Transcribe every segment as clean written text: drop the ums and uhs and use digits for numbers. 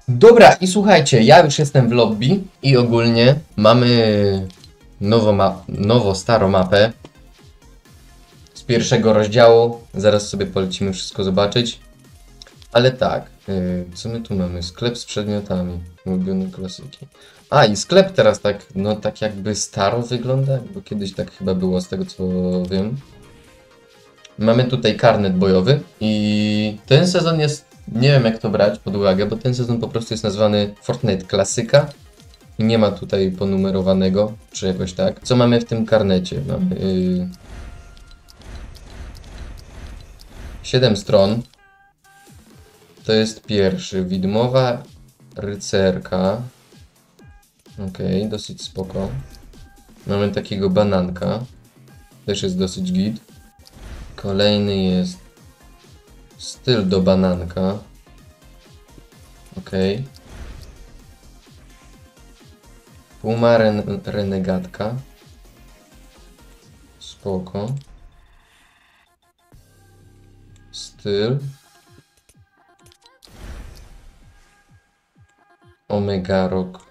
Dobra, i słuchajcie, ja już jestem w lobby i ogólnie mamy starą mapę z pierwszego rozdziału. Zaraz sobie polecimy wszystko zobaczyć. Ale tak, co my tu mamy? Sklep z przedmiotami, ulubione klasyki. A i sklep teraz tak, no tak jakby staro wygląda, bo kiedyś tak chyba było z tego co wiem. Mamy tutaj karnet bojowy i ten sezon jest, nie wiem jak to brać pod uwagę, bo ten sezon po prostu jest nazwany Fortnite Klasyka i nie ma tutaj ponumerowanego, czy jakoś tak. Co mamy w tym karnecie? Mamy 7 stron. To jest pierwszy, widmowa rycerka. Okej, dosyć spoko. Mamy takiego bananka. Też jest dosyć git. Kolejny jest styl do bananka. Okej. Puma renegatka. Spoko. Styl. Omega Rock.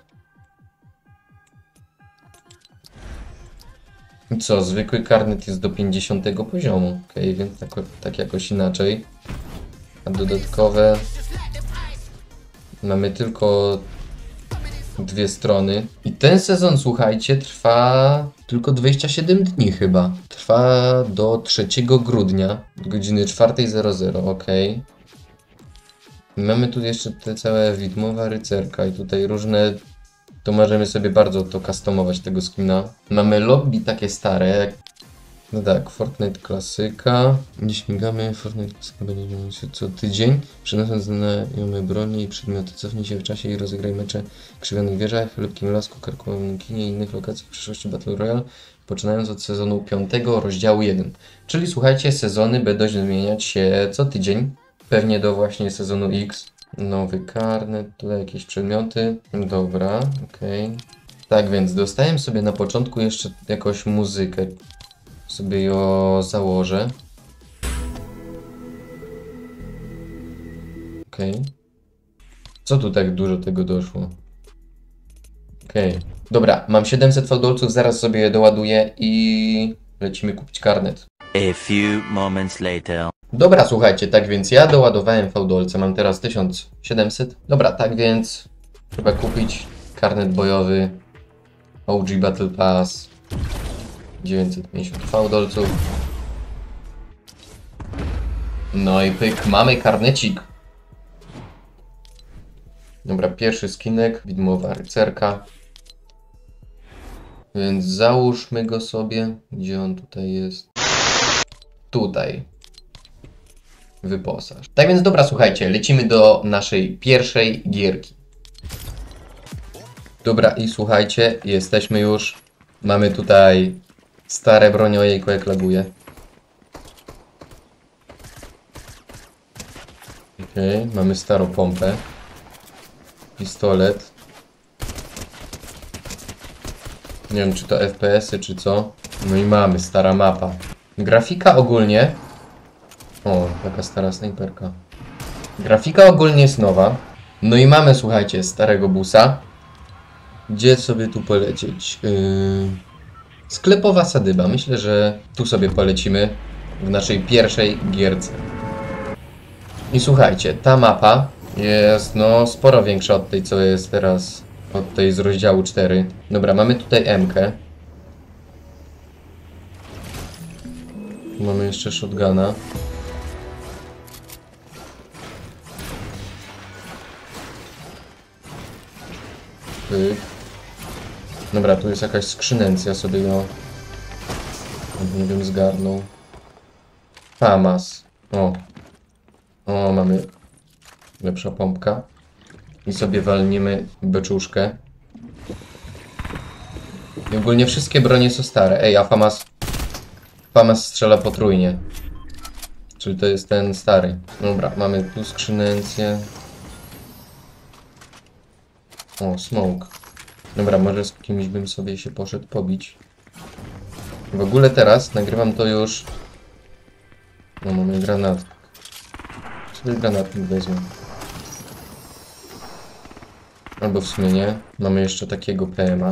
I co? Zwykły karnet jest do 50 poziomu. Okej, więc tak jakoś inaczej. A dodatkowe mamy tylko 2 strony. I ten sezon, słuchajcie, trwa tylko 27 dni chyba. Trwa do 3 grudnia, do godziny 4:00. Okej. Mamy tu jeszcze te całe widmowa rycerka i tutaj różne, to możemy sobie bardzo to customować tego skina. Mamy lobby takie stare, no tak, Fortnite Klasyka. Nie śmigamy, Fortnite Klasyka będzie miał się co tydzień. Przynosząc znajome broni i przedmioty, cofnij się w czasie i rozegraj mecze w Krzywionych Wieżach, w Lepkim Lasku, Karkołomnym Kinie i innych lokacjach w przyszłości Battle Royale, poczynając od sezonu 5 rozdziału 1. Czyli słuchajcie, sezony będą zmieniać się co tydzień. Pewnie do właśnie sezonu X. Nowy karnet, tutaj jakieś przedmioty. Dobra, okej. Tak więc dostałem sobie na początku jeszcze jakąś muzykę. Sobie ją założę. Okej. Co tu tak dużo tego doszło? Okej. Dobra, mam 700 fałdolców, zaraz sobie je doładuję i lecimy kupić karnet. A few moments later. Dobra, słuchajcie, tak więc ja doładowałem fałdolce, mam teraz 1700. Dobra, tak więc trzeba kupić karnet bojowy OG Battle Pass 950 fałdolców. No i pyk, mamy karnecik. Dobra, pierwszy skinek, widmowa rycerka. Więc załóżmy go sobie. Gdzie on tutaj jest? Tutaj. Wyposaż. Tak więc dobra, słuchajcie, lecimy do naszej pierwszej gierki. Dobra i słuchajcie, jesteśmy już. Mamy tutaj stare bronie, ojejku jak laguje. Okej, mamy starą pompę. Pistolet. Nie wiem czy to FPS-y czy co. No i mamy, stara mapa. Grafika ogólnie. O, taka stara snajperka. Grafika ogólnie jest nowa. No i mamy, słuchajcie, starego busa. Gdzie sobie tu polecieć? Sklepowa sadyba. Myślę, że tu sobie polecimy w naszej pierwszej gierce. I słuchajcie, ta mapa jest no sporo większa od tej, co jest teraz, od tej z rozdziału 4. Dobra, mamy tutaj M-kę. Mamy jeszcze shotguna. Pyk. Dobra, tu jest jakaś skrzynencja, sobie ją, nie wiem, zgarnął. FAMAS. O, mamy lepsza pompka. I sobie walniemy beczuszkę. I ogólnie wszystkie bronie są stare. Ej, a FAMAS strzela potrójnie. Czyli to jest ten stary. Dobra, mamy tu skrzynencję. O, smoke. Dobra, może z kimś bym sobie się poszedł pobić. W ogóle teraz nagrywam to już. No, mamy granat. Sobie granatnik wezmę. Albo w sumie nie. Mamy jeszcze takiego PMA.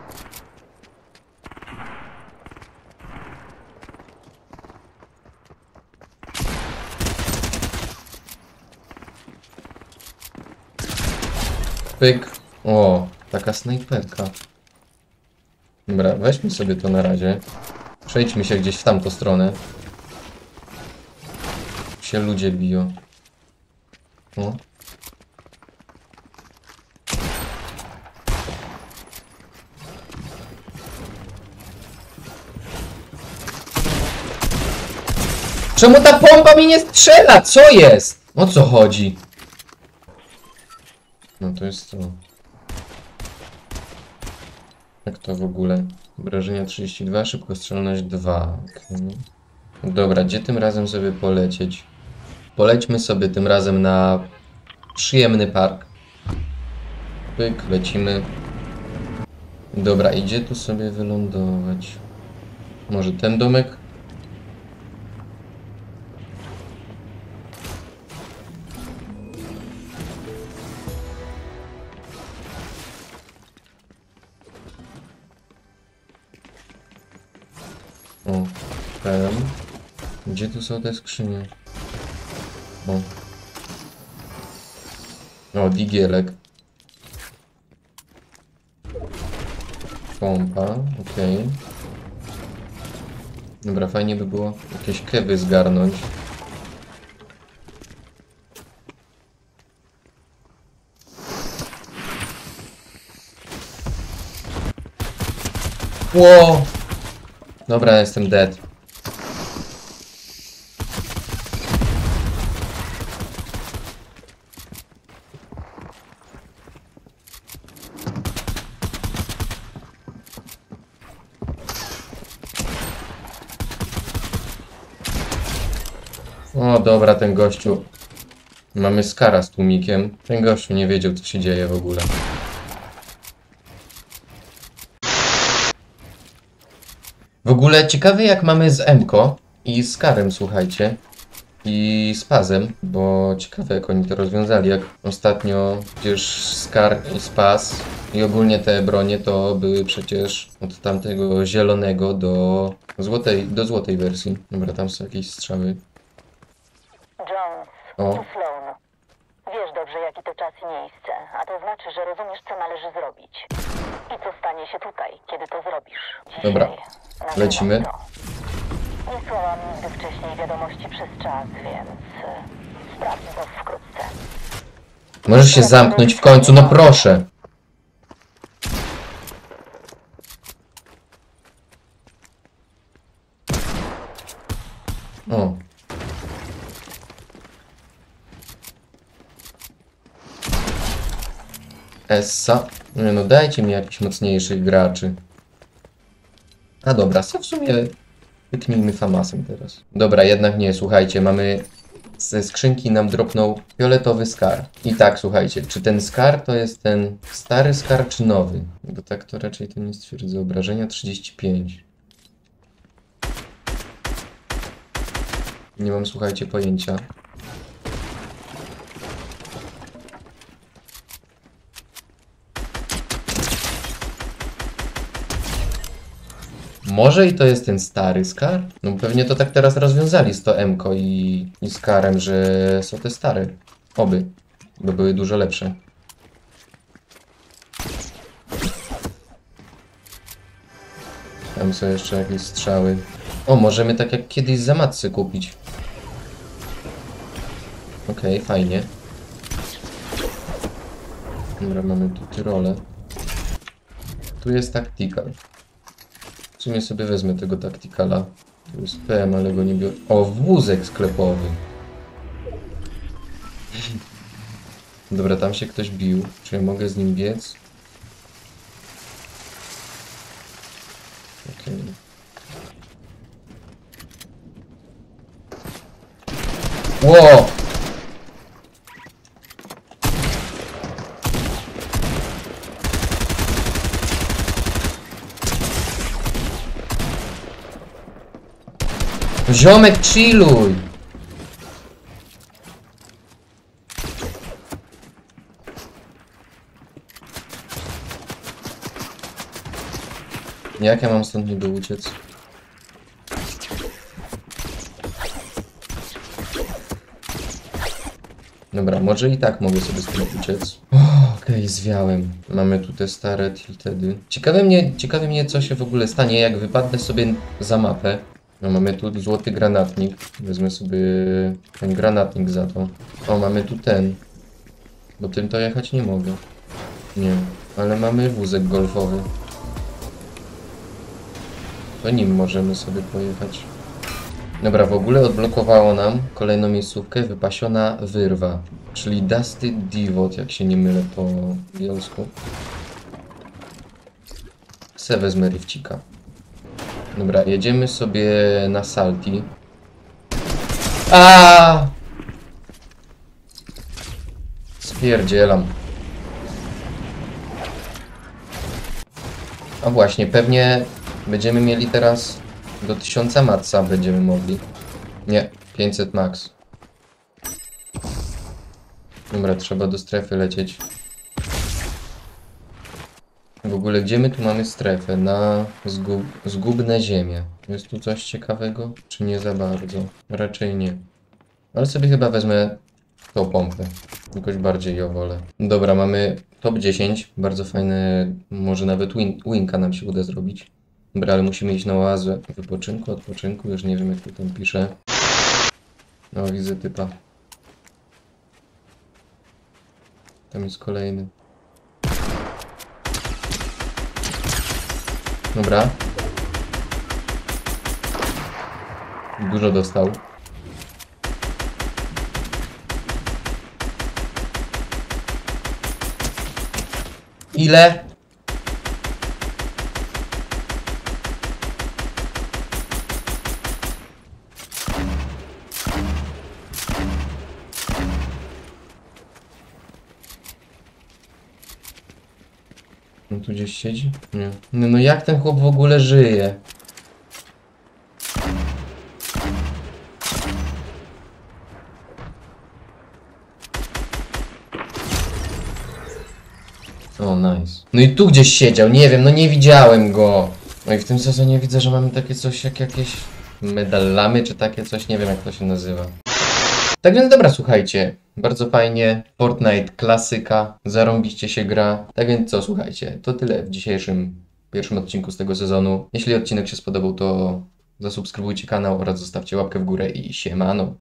Pyk. O, taka snajperka. Dobra, weźmy sobie to na razie. Przejdźmy się gdzieś w tamtą stronę. Się ludzie biją. O. Czemu ta pompa mi nie strzela? Co jest? O co chodzi? No to jest to. Jak to w ogóle? Obrażenia 32, szybkostrzelność 2. Okay. Dobra, gdzie tym razem sobie polecieć? Polećmy sobie tym razem na przyjemny park. Pyk, lecimy. Dobra, i gdzie tu sobie wylądować? Może ten domek? O, ten. Gdzie tu są te skrzynie? O, digielek. Pompa, okej. Dobra, fajnie by było jakieś kewy zgarnąć. Ło! Dobra, jestem dead. O, dobra, ten gościu. Mamy skara z tłumikiem. Ten gościu nie wiedział, co się dzieje w ogóle. W ogóle ciekawe, jak mamy z Emko i z Karem, słuchajcie. I z Pazem, bo ciekawe, jak oni to rozwiązali. Jak ostatnio przecież Skar i Spaz i ogólnie te bronie to były przecież od tamtego zielonego do złotej wersji. Dobra, tam są jakieś strzały. Jones, O. tu Sloan. Wiesz dobrze, jaki to czas i miejsce, a to znaczy, że rozumiesz, co należy zrobić. I co stanie się tutaj, kiedy to zrobisz. Dzisiaj Dobra, nazywam lecimy. to. Nie słałam nigdy wcześniej wiadomości przez czas, więc sprawdzę to wkrótce. Możesz się zamknąć w końcu, no proszę. O. Essa. Nie no, dajcie mi jakichś mocniejszych graczy. A dobra, co w sumie wyknijmy Famasem teraz. Dobra, jednak nie, słuchajcie, mamy... Ze skrzynki nam dropnął fioletowy skar. I tak, słuchajcie, czy ten skar to jest ten stary skar, czy nowy? Bo tak to raczej to nie stwierdzę. Obrażenia 35. Nie mam, słuchajcie, pojęcia. Może i to jest ten stary skar? No pewnie to tak teraz rozwiązali z to Emko i Skarem, że są te stare. Oby. Bo były dużo lepsze. Tam są jeszcze jakieś strzały. O, możemy tak jak kiedyś za matcy kupić. Okej, fajnie. Dobra, mamy tu tyrole. Tu jest tactical. W sumie sobie wezmę tego tacticala. Tu jest PM, ale go nie biorę. O, wózek sklepowy. Dobra, tam się ktoś bił. Czy ja mogę z nim biec? Okej. Ło! Ziomek, chilluj! Jak ja mam stąd niby uciec? Dobra, może i tak mogę sobie stąd uciec. Okej, zwiałem. Mamy tu te stare tiltedy. Ciekawe mnie, co się w ogóle stanie, jak wypadnę sobie za mapę. No, mamy tu złoty granatnik. Wezmę sobie ten granatnik za to. O, mamy tu ten. Bo tym to jechać nie mogę. Nie, ale mamy wózek golfowy. To nim możemy sobie pojechać. Dobra, w ogóle odblokowało nam kolejną miejscówkę, wypasiona wyrwa. Czyli Dusty Divot, jak się nie mylę po bielsku. Se wezmę rifcika. Dobra, jedziemy sobie na Salty. A! Spierdzielam. A właśnie, pewnie będziemy mieli teraz do 1000 matca będziemy mogli. Nie, 500 max. Dobra, trzeba do strefy lecieć. W ogóle gdzie my tu mamy strefę? Na zgubne ziemie. Jest tu coś ciekawego? Czy nie za bardzo? Raczej nie. Ale sobie chyba wezmę tą pompę. Jakoś bardziej ją wolę. Dobra, mamy top 10. Bardzo fajne, może nawet winka nam się uda zrobić. Dobra, ale musimy iść na oazę wypoczynku, odpoczynku. Już nie wiem jak to tam pisze. No, widzę typa. Tam jest kolejny. Dobra. Dużo dostał. Ile? On tu gdzieś siedzi? Nie. No jak ten chłop w ogóle żyje? O, nice. No i tu gdzieś siedział, nie wiem, no nie widziałem go. No i w tym sezonie widzę, że mamy takie coś jak jakieś medalamy, czy takie coś, nie wiem jak to się nazywa. Tak więc dobra, słuchajcie, bardzo fajnie, Fortnite klasyka, zarąbiście się gra. Tak więc co, słuchajcie, to tyle w dzisiejszym pierwszym odcinku z tego sezonu. Jeśli odcinek się spodobał, to zasubskrybujcie kanał oraz zostawcie łapkę w górę i siemano.